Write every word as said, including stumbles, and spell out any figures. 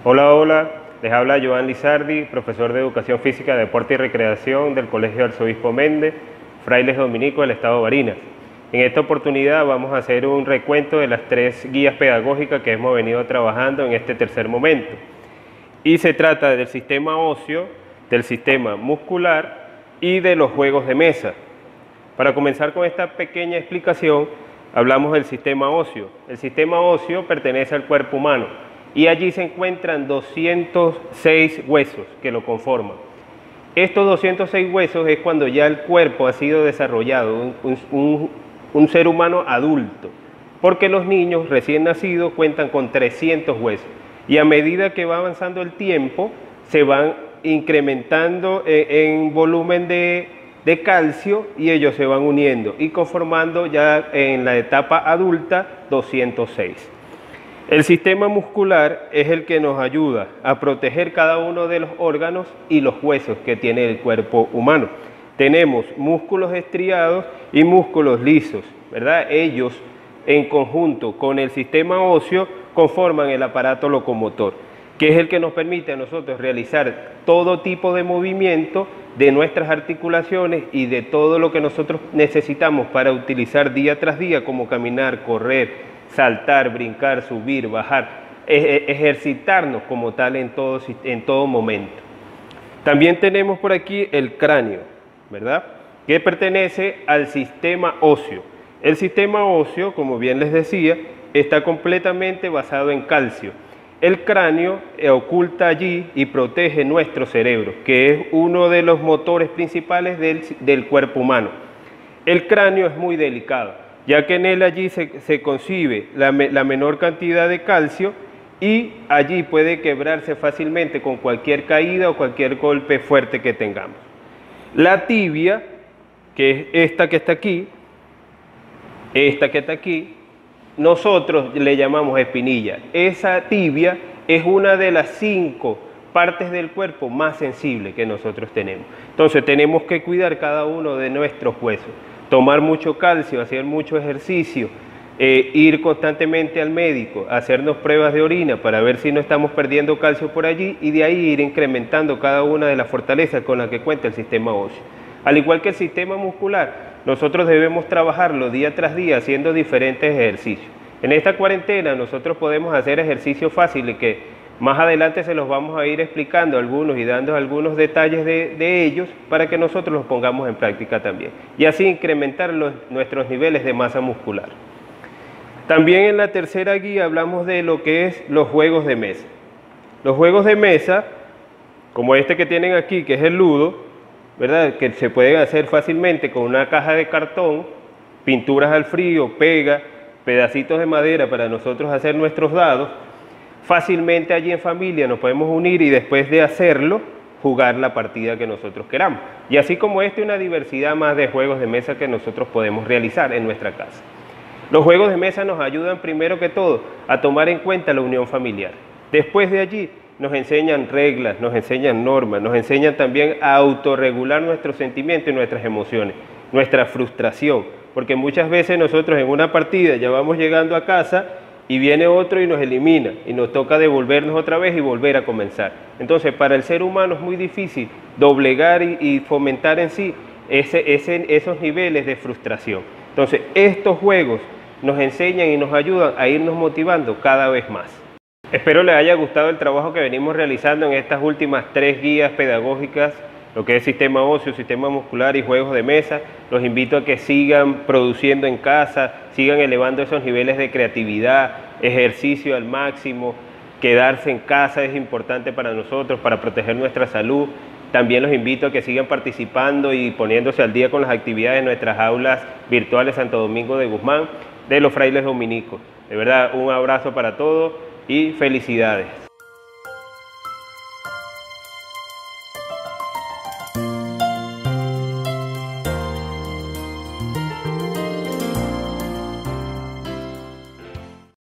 Hola, hola, les habla Joan Lizardi, profesor de Educación Física, Deporte y Recreación del Colegio Arzobispo Méndez, Frailes Dominicos del Estado Barinas. En esta oportunidad vamos a hacer un recuento de las tres guías pedagógicas que hemos venido trabajando en este tercer momento. Y se trata del sistema óseo, del sistema muscular y de los juegos de mesa. Para comenzar con esta pequeña explicación, hablamos del sistema óseo. El sistema óseo pertenece al cuerpo humano y allí se encuentran doscientos seis huesos que lo conforman. Estos doscientos seis huesos es cuando ya el cuerpo ha sido desarrollado, un, un, un ser humano adulto, porque los niños recién nacidos cuentan con trescientos huesos y a medida que va avanzando el tiempo se van incrementando en, en volumen de, de calcio y ellos se van uniendo y conformando ya en la etapa adulta doscientos seis. El sistema muscular es el que nos ayuda a proteger cada uno de los órganos y los huesos que tiene el cuerpo humano. Tenemos músculos estriados y músculos lisos, ¿verdad? Ellos en conjunto con el sistema óseo conforman el aparato locomotor, que es el que nos permite a nosotros realizar todo tipo de movimiento de nuestras articulaciones y de todo lo que nosotros necesitamos para utilizar día tras día, como caminar, correr, saltar, brincar, subir, bajar, ejercitarnos como tal en todo, en todo momento. También tenemos por aquí el cráneo, ¿verdad?, que pertenece al sistema óseo. El sistema óseo, como bien les decía, está completamente basado en calcio. El cráneo oculta allí y protege nuestro cerebro, que es uno de los motores principales del, del cuerpo humano. El cráneo es muy delicado, ya que en él allí se, se concibe la, la menor cantidad de calcio y allí puede quebrarse fácilmente con cualquier caída o cualquier golpe fuerte que tengamos. La tibia, que es esta que está aquí, esta que está aquí, nosotros le llamamos espinilla. Esa tibia es una de las cinco partes del cuerpo más sensibles que nosotros tenemos. Entonces tenemos que cuidar cada uno de nuestros huesos. Tomar mucho calcio, hacer mucho ejercicio, eh, ir constantemente al médico, hacernos pruebas de orina para ver si no estamos perdiendo calcio por allí y de ahí ir incrementando cada una de las fortalezas con las que cuenta el sistema óseo. Al igual que el sistema muscular, nosotros debemos trabajarlo día tras día haciendo diferentes ejercicios. En esta cuarentena nosotros podemos hacer ejercicios fáciles que más adelante se los vamos a ir explicando algunos y dando algunos detalles de, de ellos para que nosotros los pongamos en práctica también y así incrementar los, nuestros niveles de masa muscular. También en la tercera guía hablamos de lo que es los juegos de mesa. Los juegos de mesa, como este que tienen aquí, que es el ludo, ¿verdad?, que se pueden hacer fácilmente con una caja de cartón, pinturas al frío, pega, pedacitos de madera para nosotros hacer nuestros dados. Fácilmente allí en familia nos podemos unir y después de hacerlo, jugar la partida que nosotros queramos. Y así como este, una diversidad más de juegos de mesa que nosotros podemos realizar en nuestra casa. Los juegos de mesa nos ayudan primero que todo a tomar en cuenta la unión familiar. Después de allí nos enseñan reglas, nos enseñan normas, nos enseñan también a autorregular nuestros sentimientos y nuestras emociones, nuestra frustración. Porque muchas veces nosotros en una partida ya vamos llegando a casa y viene otro y nos elimina y nos toca devolvernos otra vez y volver a comenzar. Entonces para el ser humano es muy difícil doblegar y, y fomentar en sí ese, ese, esos niveles de frustración. Entonces estos juegos nos enseñan y nos ayudan a irnos motivando cada vez más. Espero les haya gustado el trabajo que venimos realizando en estas últimas tres guías pedagógicas, lo que es sistema óseo, sistema muscular y juegos de mesa. Los invito a que sigan produciendo en casa, sigan elevando esos niveles de creatividad, ejercicio al máximo. Quedarse en casa es importante para nosotros, para proteger nuestra salud. También los invito a que sigan participando y poniéndose al día con las actividades de nuestras aulas virtuales Santo Domingo de Guzmán de los Frailes Dominicos. De verdad, un abrazo para todos y felicidades.